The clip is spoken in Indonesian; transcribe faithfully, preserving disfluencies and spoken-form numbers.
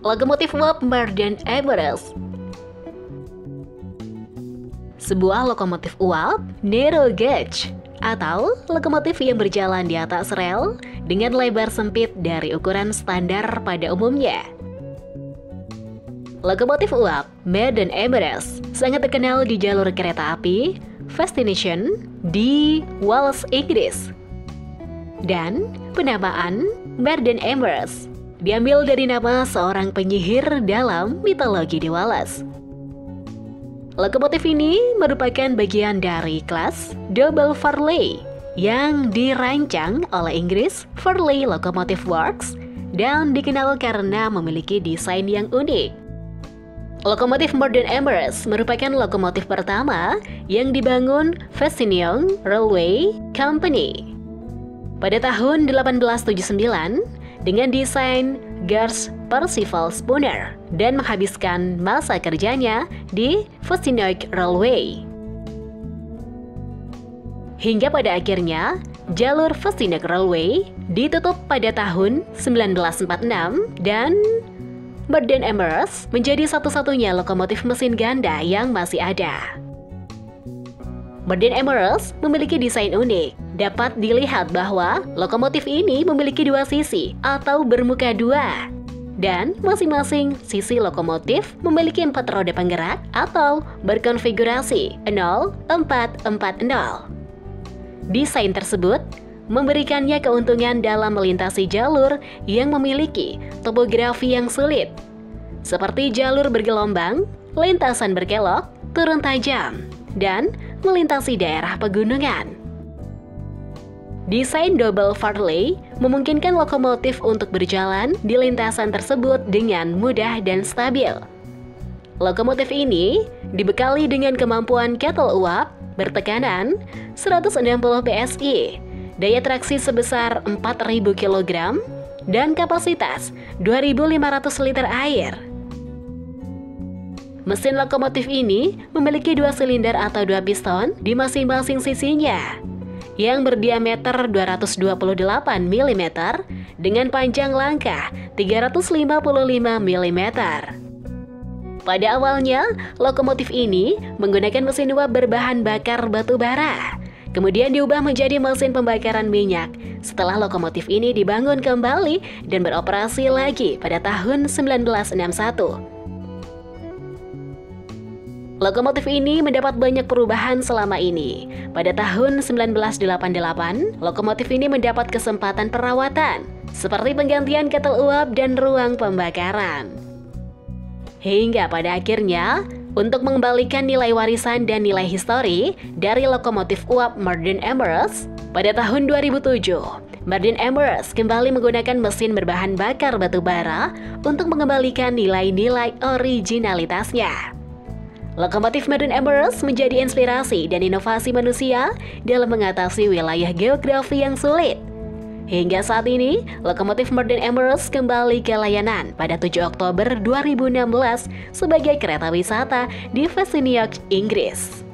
Lokomotif uap Marden Emirates. Sebuah lokomotif uap narrow gauge atau lokomotif yang berjalan di atas rel dengan lebar sempit dari ukuran standar pada umumnya. Lokomotif uap Marden Emirates sangat terkenal di jalur kereta api Fascination di Wales, Inggris. Dan penamaan Marden Emirates diambil dari nama seorang penyihir dalam mitologi di Wales. Lokomotif ini merupakan bagian dari kelas Double Farleigh yang dirancang oleh Inggris Farleigh Locomotive Works dan dikenal karena memiliki desain yang unik. Lokomotif Marden Emirates merupakan lokomotif pertama yang dibangun Fascination Railway Company pada tahun delapan belas tujuh puluh sembilan dengan desain George Percival Spooner dan menghabiskan masa kerjanya di Fascination Railway. Hingga pada akhirnya, jalur Fascination Railway ditutup pada tahun sembilan belas empat puluh enam dan Marden Emirates menjadi satu-satunya lokomotif mesin ganda yang masih ada. Marden Emirates memiliki desain unik. Dapat dilihat bahwa lokomotif ini memiliki dua sisi atau bermuka dua. Dan masing-masing sisi lokomotif memiliki empat roda penggerak atau berkonfigurasi nol empat empat nol. Desain tersebut memberikannya keuntungan dalam melintasi jalur yang memiliki topografi yang sulit, seperti jalur bergelombang, lintasan berkelok, turun tajam, dan melintasi daerah pegunungan. Desain Double Farleigh memungkinkan lokomotif untuk berjalan di lintasan tersebut dengan mudah dan stabil. Lokomotif ini dibekali dengan kemampuan kettle uap bertekanan seratus enam puluh P S I, daya traksi sebesar empat ribu kilogram, dan kapasitas dua ribu lima ratus liter air. Mesin lokomotif ini memiliki dua silinder atau dua piston di masing-masing sisinya, yang berdiameter dua ratus dua puluh delapan milimeter dengan panjang langkah tiga ratus lima puluh lima milimeter. Pada awalnya, lokomotif ini menggunakan mesin uap berbahan bakar batu bara, kemudian diubah menjadi mesin pembakaran minyak setelah lokomotif ini dibangun kembali dan beroperasi lagi pada tahun sembilan belas enam puluh satu. Lokomotif ini mendapat banyak perubahan selama ini. Pada tahun sembilan belas delapan puluh delapan, lokomotif ini mendapat kesempatan perawatan, seperti penggantian kettle uap dan ruang pembakaran. Hingga pada akhirnya, untuk mengembalikan nilai warisan dan nilai histori dari lokomotif uap Marden Emirates, pada tahun dua ribu tujuh, Marden Emirates kembali menggunakan mesin berbahan bakar batu bara untuk mengembalikan nilai-nilai originalitasnya. Lokomotif Marden Emirates menjadi inspirasi dan inovasi manusia dalam mengatasi wilayah geografi yang sulit. Hingga saat ini, lokomotif Marden Emirates kembali ke layanan pada tujuh Oktober dua ribu enam belas sebagai kereta wisata di Fascination, Inggris.